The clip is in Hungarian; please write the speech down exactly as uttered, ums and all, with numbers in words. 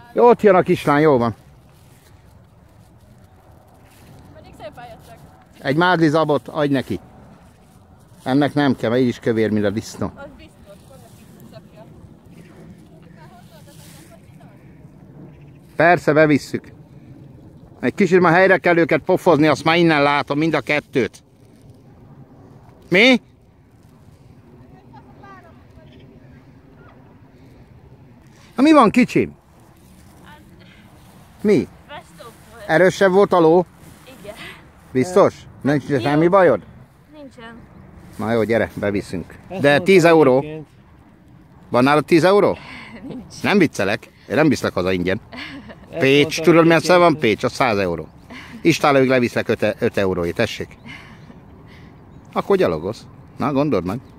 Jó, ott jön a kislány, jó van. Egy mádli zabot adj neki. Ennek nem kell, mert így is kövér, mint a disznó. Az biztos, van neki szakja. Persze, bevisszük. Egy kicsit már helyre kell őket pofozni, azt már innen látom, mind a kettőt. Mi? Na, mi van, kicsim? Mi? Erősebb volt a ló? Igen. Biztos? Nincs semmi bajod? Nincsen. Na jó, gyere, beviszünk. De tíz euró. Van nálad tíz euró? Nincs. Nem viccelek. Én nem viszlek haza ingyen. Pécs, tudod milyen van Pécs? Az száz euró. Istálóig leviszlek öt eurói, tessék. Akkor gyalogolsz. Na, gondold meg.